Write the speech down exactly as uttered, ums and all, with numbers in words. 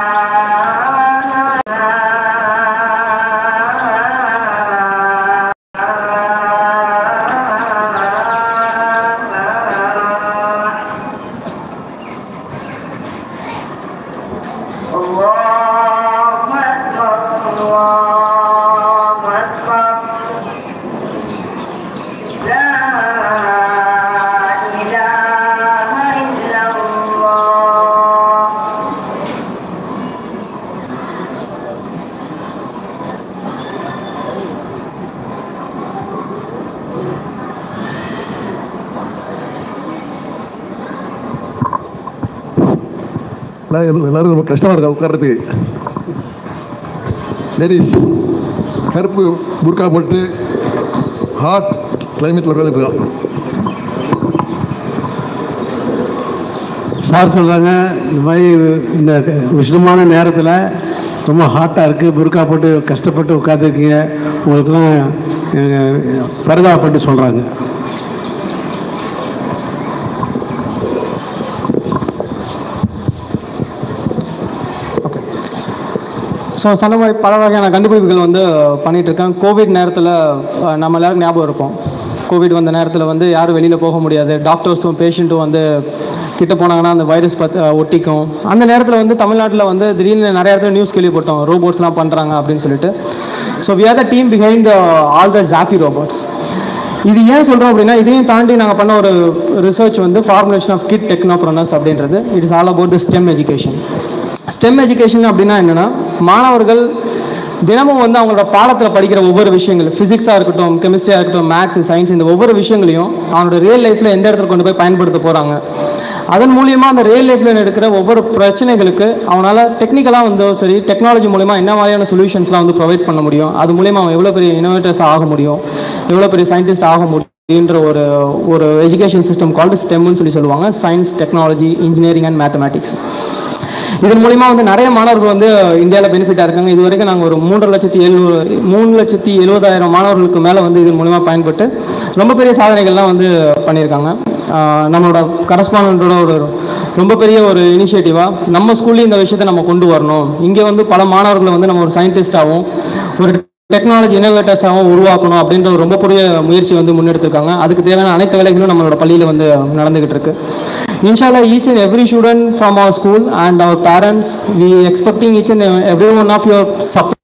எல்லாரும் ரொம்ப கஷ்டமாக இருக்கா உட்கார்றதுக்கு. லேடிஸ் கருப்பு புர்கா போட்டு ஹாட் கிளைமேட்டில் உட்காந்துருக்கோம். சார் சொல்கிறாங்க இந்த மாதிரி இந்த விஷயமான நேரத்தில் ரொம்ப ஹாட்டாக இருக்குது, புர்கா போட்டு கஷ்டப்பட்டு உட்காந்துருக்கீங்க, உங்களுக்குலாம் பரிதாபப்பட்டு சொல்கிறாங்க. ஸோ சொன்ன மாதிரி பல வகையான கண்டுபிடிப்புகள் வந்து பண்ணிகிட்ருக்கேன். கோவிட் நேரத்தில் நம்ம எல்லாருக்கும் ஞாபகம் இருக்கும். கோவிட் வந்த நேரத்தில் வந்து யாரும் வெளியில் போக முடியாது, டாக்டர்ஸும் பேஷண்ட்டும் வந்து கிட்ட போனாங்கன்னா அந்த வைரஸ் பற்றி ஒட்டிக்கும். அந்த நேரத்தில் வந்து தமிழ்நாட்டில் வந்து திடீர்னு நிறைய இடத்துல நியூஸ் கேள்விப்பட்டோம், ரோபோட்ஸ்லாம் பண்ணுறாங்க அப்படின்னு சொல்லிட்டு. So we are the team behind all the Jaffy robots. இது ஏன் சொல்கிறோம் அப்படின்னா, இதையும் தாண்டி நாங்கள் பண்ண ஒரு ரிசர்ச் வந்து ஃபார்முலேஷன் ஆஃப் கிட் டெக்னோப்ரனர்ஸ் அப்படின்றது. It is all about the stem education. Stem education அப்படின்னா என்னென்னா, மாணவர்கள் தினமும் வந்து அவங்களோட பாடத்தில் படிக்கிற ஒவ்வொரு விஷயங்கள், ஃபிசிக்ஸாக இருக்கட்டும், கெமிஸ்ட்ரியாக இருக்கட்டும், மேக்ஸ், சயின்ஸ், இந்த ஒவ்வொரு விஷயங்களையும் அவனோட ரியல் லைஃப்பில் எந்த இடத்துல கொண்டு போய் பயன்படுத்த போகிறாங்க. அதன் மூலியமாக அந்த ரியல் லைஃப்பில் எடுக்கிற ஒவ்வொரு பிரச்சனைகளுக்கு அவனால் டெக்னிக்கலாக வந்து சரி, டெக்னாலஜி மூலிமா என்ன மாதிரியான சொல்யூஷன்ஸ்லாம் வந்து ப்ரொவைட் பண்ண முடியும், அது மூலிமா அவன் எவ்வளோ பெரிய இனோவேட்டர்ஸ் ஆக முடியும், எவ்வளோ பெரிய சயின்டிஸ்ட் ஆக முடியுன்ற ஒரு ஒரு எஜுகேஷன் சிஸ்டம் கால்டு ஸ்டெம்னு சொல்லி சொல்லுவாங்க. Science, technology, engineering and mathematics. இதன் மூலிமா வந்து நிறைய மாணவர்கள் வந்து இந்தியாவில் பெனிஃபிட்டாக இருக்காங்க. இது வரைக்கும் நாங்கள் ஒரு மூன்று லட்சத்தி எழுநூறு மூணு லட்சத்தி எழுபதாயிரம் மாணவர்களுக்கு மேலே வந்து இதன் மூலிமா பயன்பட்டு ரொம்ப பெரிய சாதனைகள்லாம் வந்து பண்ணியிருக்காங்க. நம்மளோட கரஸ்பாண்டோட ஒரு ரொம்ப பெரிய ஒரு இனிஷியேட்டிவாக நம்ம ஸ்கூல்லேயும் இந்த விஷயத்தை நம்ம கொண்டு வரணும். இங்கே வந்து பல மாணவர்களை வந்து நம்ம ஒரு சயின்டிஸ்டாகவும் ஒரு டெக்னாலஜி இனோவேட்டர்ஸாகவும் உருவாக்கணும் அப்படின்ற ஒரு ரொம்ப பெரிய முயற்சி வந்து முன்னெடுத்திருக்காங்க. அதுக்கு தேவையான அனைத்து வேலைகளும் நம்மளோட பள்ளியில் வந்து நடந்துகிட்டு இருக்கு. Inshallah, each and every student from our school and our parents, we expecting each and every one of your support.